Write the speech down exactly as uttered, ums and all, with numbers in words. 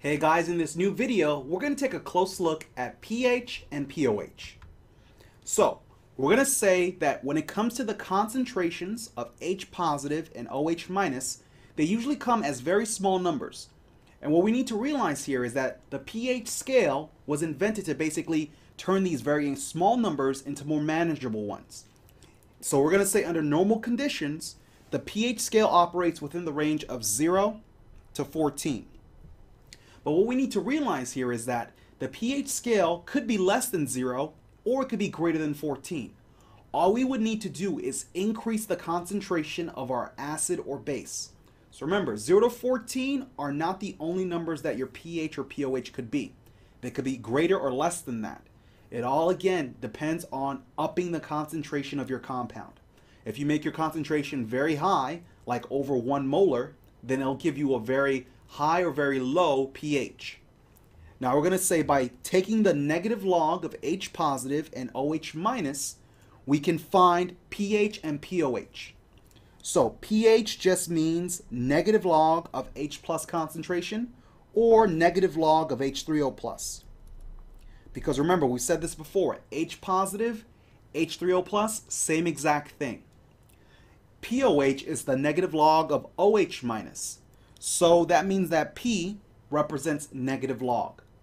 Hey guys, in this new video, we're going to take a close look at pH and pOH. So, we're going to say that when it comes to the concentrations of H positive and OH minus, they usually come as very small numbers. And what we need to realize here is that the pH scale was invented to basically turn these very small numbers into more manageable ones. So we're going to say under normal conditions, the pH scale operates within the range of zero to fourteen. But what we need to realize here is that the pH scale could be less than zero or it could be greater than fourteen. All we would need to do is increase the concentration of our acid or base. So remember, zero to fourteen are not the only numbers that your pH or pOH could be. They could be greater or less than that. It all again depends on upping the concentration of your compound. If you make your concentration very high, like over one molar, then it'll give you a very high or very low pH. Now we're going to say by taking the negative log of H positive and OH minus, we can find pH and pOH. So pH just means negative log of H plus concentration or negative log of H three O plus. Because remember, we said this before, H positive, H three O plus, same exact thing. pOH is the negative log of OH minus. So that means that P represents negative log.